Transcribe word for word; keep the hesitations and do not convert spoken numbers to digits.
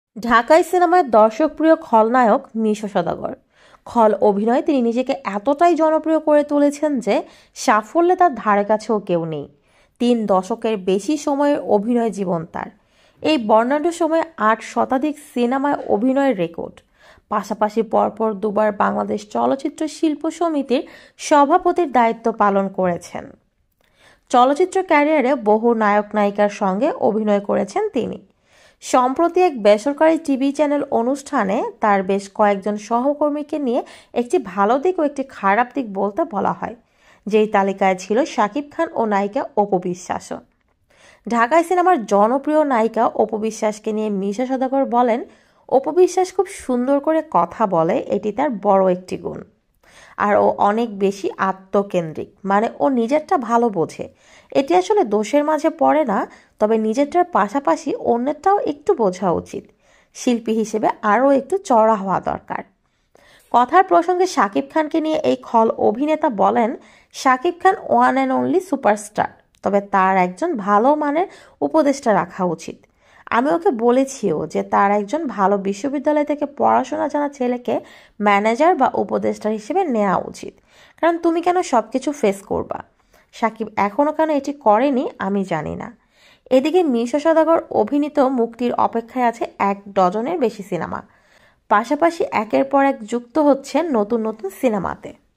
ঢাকাই সিনেমায় দর্শকপ্রিয় খলনায়ক মিশো সওদাগর। খল অভিনয়ে তিনি নিজেকে এতটাই জনপ্রিয় করে তুলেছেন যে সাফল্যে তার ধারে কাছেও কেউ নেই। তিন দশকের বেশি সময়ের অভিনয় জীবন তার। এই বর্ণাঢ্য সময়ে আট শতাধিক সিনেমায় অভিনয়ের রেকর্ড। পাশাপাশি পরপর দুবার বাংলাদেশ চলচ্চিত্র শিল্প সমিতির সভাপতির দায়িত্ব পালন করেছেন। চলচ্চিত্র ক্যারিয়ারে বহু নায়ক নায়িকার সঙ্গে অভিনয় করেছেন তিনি। সম্প্রতি এক বেসরকারি টিভি চ্যানেল অনুষ্ঠানে তার বেশ কয়েকজন সহকর্মীকে নিয়ে একটি ভালো দিক ও একটি খারাপ দিক বলতে বলা হয়, যেই তালিকায় ছিল শাকিব খান ও নায়িকা অপু বিশ্বাসও। ঢাকাই সিনেমার জনপ্রিয় নায়িকা অপু বিশ্বাসকে নিয়ে মিশা সওদাগর বলেন, অপু বিশ্বাস খুব সুন্দর করে কথা বলে, এটি তার বড় একটি গুণ। আর ও অনেক বেশি আত্মকেন্দ্রিক, মানে ও নিজেরটা ভালো বোঝে। এটি আসলে দোষের মাঝে পড়ে না, তবে নিজেরটার পাশাপাশি অন্যেরটাও একটু বোঝা উচিত। শিল্পী হিসেবে আরও একটু চড়া হওয়া দরকার। কথার প্রসঙ্গে শাকিব খানকে নিয়ে এই খল অভিনেতা বলেন, Shakib Khan one and only superstar, তবে তার একজন ভালো মানের উপদেষ্টা রাখা উচিত। আমি ওকে বলেছিও যে তার একজন ভালো বিশ্ববিদ্যালয় থেকে পড়াশোনা জানা ছেলেকে ম্যানেজার বা উপদেষ্টা হিসেবে নেওয়া উচিত, কারণ তুমি কেন সবকিছু ফেস করবা। সাকিব এখনও কেন এটি করেনি আমি জানি না। এদিকে মিশা সওদাগর অভিনীত মুক্তির অপেক্ষায় আছে এক ডজনের বেশি সিনেমা। পাশাপাশি একের পর এক যুক্ত হচ্ছেন নতুন নতুন সিনেমাতে।